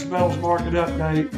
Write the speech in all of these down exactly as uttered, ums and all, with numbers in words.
Metals Market Update.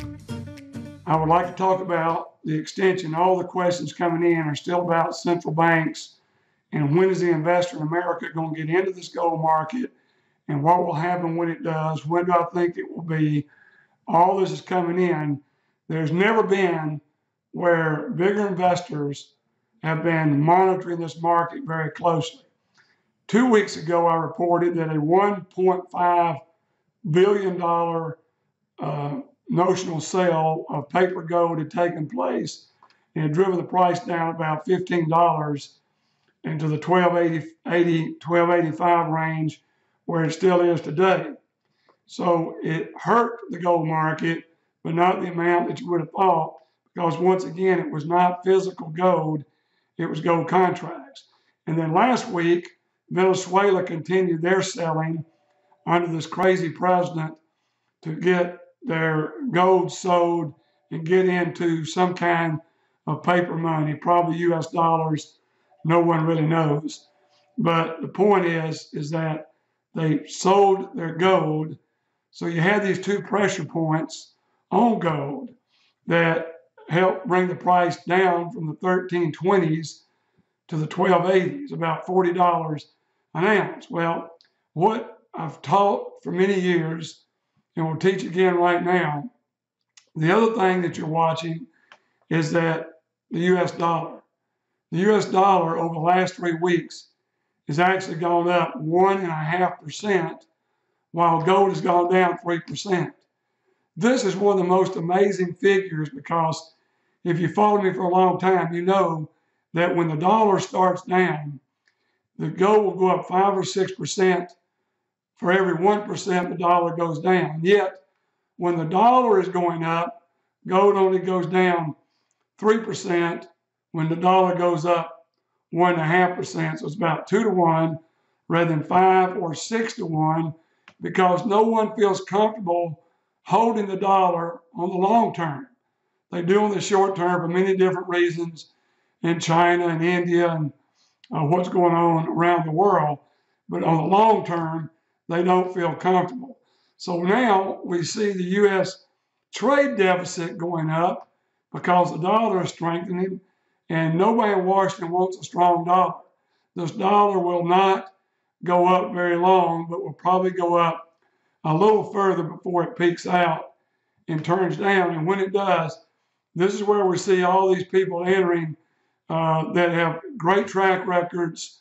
I would like to talk about the extension. All the questions coming in are still about central banks and when is the investor in America going to get into this gold market and what will happen when it does, when do I think it will be. All this is coming in. There's never been where bigger investors have been monitoring this market very closely. Two weeks ago, I reported that a one point five billion dollars uh, notional sale of paper gold had taken place and had driven the price down about fifteen dollars into the twelve eighty, twelve eighty-five range where it still is today. So it hurt the gold market, but not the amount that you would have thought, because once again, it was not physical gold, it was gold contracts. And then last week, Venezuela continued their selling under this crazy president to get their gold sold and get into some kind of paper money, probably U S dollars. No one really knows. But the point is, is that they sold their gold. So you had these two pressure points on gold that helped bring the price down from the thirteen twenties to the twelve eighties, about forty dollars an ounce. Well, what I've taught for many years, and will teach again right now, the other thing that you're watching is that the U S dollar. The U S dollar over the last three weeks has actually gone up one and a half percent, while gold has gone down three percent. This is one of the most amazing figures because if you follow me for a long time, you know that when the dollar starts down, the gold will go up five or six percent. For every one percent, the dollar goes down. Yet, when the dollar is going up, gold only goes down three percent when the dollar goes up one point five percent. So it's about two to one rather than five or six to one because no one feels comfortable holding the dollar on the long term. They do on the short term for many different reasons in China and India and uh, what's going on around the world. But on the long term, they don't feel comfortable. So now we see the U S trade deficit going up because the dollar is strengthening, and nobody in Washington wants a strong dollar. This dollar will not go up very long, but will probably go up a little further before it peaks out and turns down. And when it does, this is where we see all these people entering uh, that have great track records,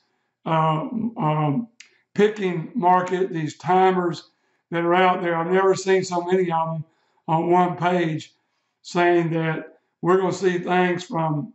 um, um, picking market, these timers that are out there. I've never seen so many of them on one page saying that we're going to see things from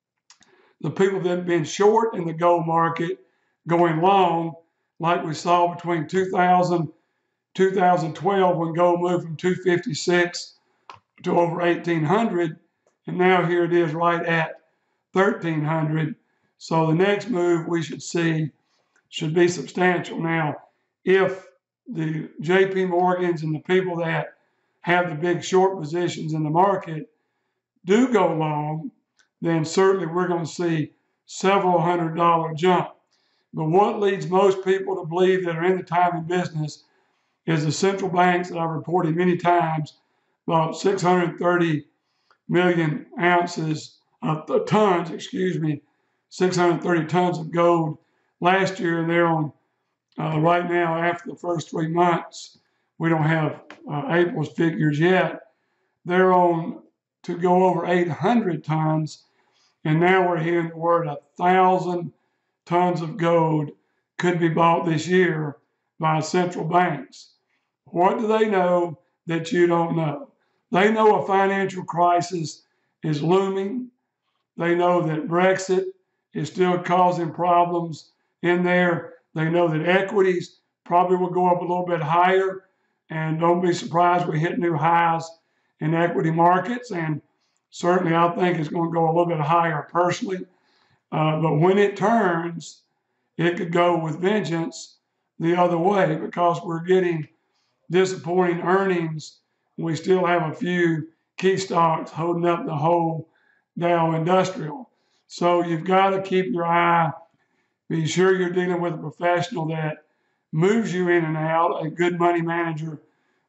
the people that have been short in the gold market going long, like we saw between two thousand, two thousand twelve when gold moved from two fifty-six to over eighteen hundred, and now here it is right at thirteen hundred. So the next move we should see should be substantial. Now, if the J P Morgans and the people that have the big short positions in the market do go long, then certainly we're going to see several hundred dollar jump. But what leads most people to believe that are in the timing business is the central banks that I've reported many times, about six hundred thirty million ounces, uh, tons, excuse me, six hundred thirty tons of gold last year, and they're on, uh, right now, after the first three months, we don't have uh, April's figures yet, they're on to go over eight hundred tons, and now we're hearing the word a thousand tons of gold could be bought this year by central banks. What do they know that you don't know? They know a financial crisis is looming. They know that Brexit is still causing problems in there. They know that equities probably will go up a little bit higher, and don't be surprised we hit new highs in equity markets, and certainly I think it's going to go a little bit higher personally. Uh, but when it turns, it could go with vengeance the other way because we're getting disappointing earnings. We still have a few key stocks holding up the whole Dow Industrial. So you've got to keep your eye, be sure you're dealing with a professional that moves you in and out. A good money manager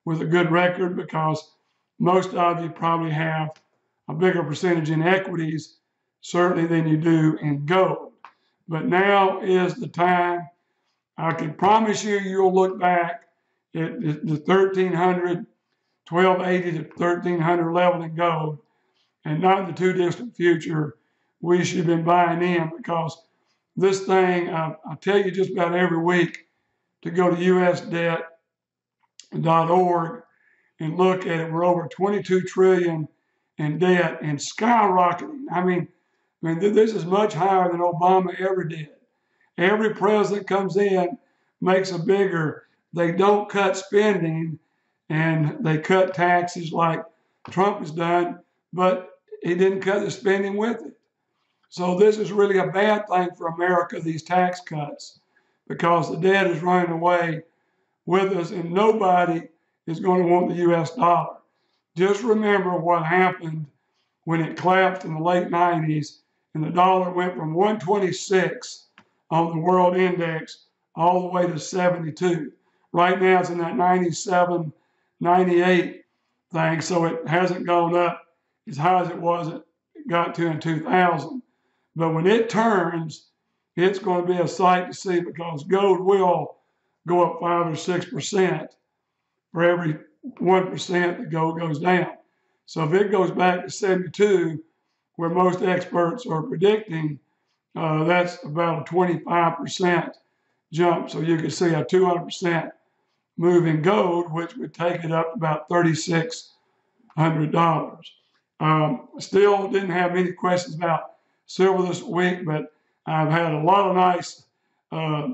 with a good record, because most of you probably have a bigger percentage in equities, certainly than you do in gold. But now is the time. I can promise you, you'll look back at the thirteen hundred, twelve eighty to thirteen hundred level in gold, and not in the too distant future, we should have been buying in, because this thing, I, I tell you just about every week to go to U S debt dot org and look at it. We're over twenty-two trillion in debt and skyrocketing. I mean, I mean, this is much higher than Obama ever did. Every president comes in, makes a bigger. They don't cut spending, and they cut taxes like Trump has done, but he didn't cut the spending with it. So this is really a bad thing for America, these tax cuts, because the debt is running away with us, and nobody is going to want the U S dollar. Just remember what happened when it collapsed in the late nineties, and the dollar went from one twenty-six on the world index all the way to seventy-two. Right now it's in that ninety-seven, ninety-eight thing, so it hasn't gone up as high as it was it got to in two thousand. But when it turns, it's going to be a sight to see, because gold will go up five or six percent for every one percent that gold goes down. So if it goes back to seventy-two, where most experts are predicting, uh, that's about a twenty-five percent jump. So you can see a two hundred percent move in gold, which would take it up to about thirty-six hundred dollars. Um, still didn't have many questions about silver this week, but I've had a lot of nice uh,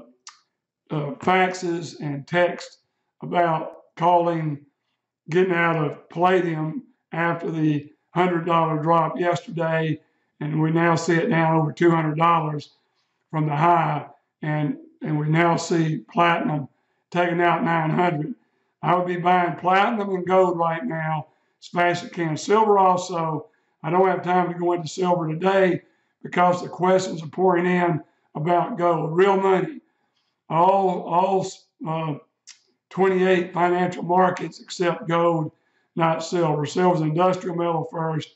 uh, faxes and texts about calling, getting out of palladium after the one hundred dollar drop yesterday, and we now see it down over two hundred dollars from the high, and, and we now see platinum taking out nine hundred. I would be buying platinum and gold right now as fast as I can. Silver also, I don't have time to go into silver today because the questions are pouring in about gold. Real money. All, all uh, twenty-eight financial markets except gold, not silver. Silver's an industrial metal first,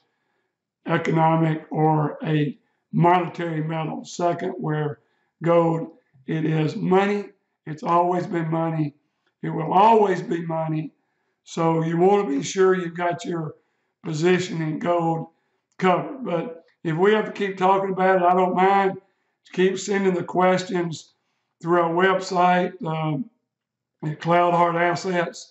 economic or a monetary metal second, where gold, it is money. It's always been money. It will always be money. So you want to be sure you've got your position in gold covered. But if we have to keep talking about it, I don't mind. Keep sending the questions through our website, um, at Cloud Hard Assets.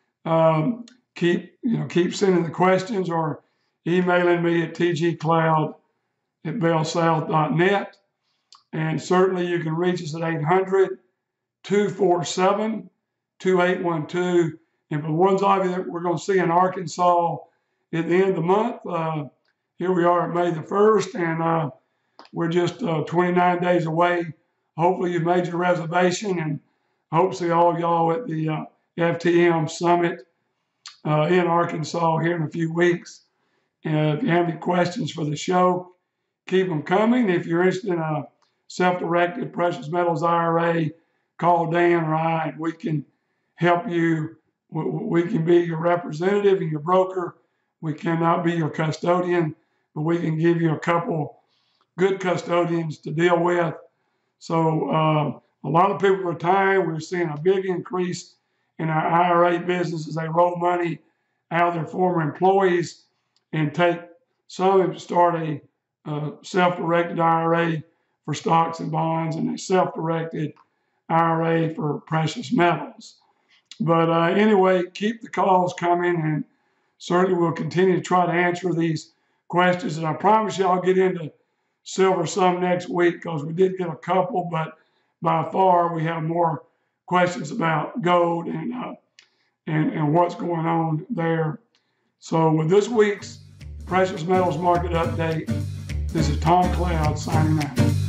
Um, keep, you know, keep sending the questions, or emailing me at t g cloud at bell south dot net. And certainly you can reach us at eight hundred, two four seven, two eight one two. And for the ones of you that we're going to see in Arkansas at the end of the month, uh, here we are at May the first, and uh, we're just uh, twenty-nine days away. Hopefully you've made your reservation, and I hope to see all of y'all at the uh, F T M Summit uh, in Arkansas here in a few weeks. And if you have any questions for the show, keep them coming. If you're interested in a self-directed precious metals I R A, call Dan or I, and we can help you. We can be your representative and your broker. We cannot be your custodian, but we can give you a couple good custodians to deal with. So uh, a lot of people are retiring. We're seeing a big increase in our I R A business as they roll money out of their former employees and take some of them to start a uh, self-directed I R A for stocks and bonds, and a self-directed I R A for precious metals. But uh, anyway, keep the calls coming, and certainly we'll continue to try to answer these questions. And I promise you I'll get into silver some next week, because we did get a couple, but by far we have more questions about gold and, uh, and, and what's going on there. So with this week's Precious Metals Market Update, this is Tom Cloud signing out.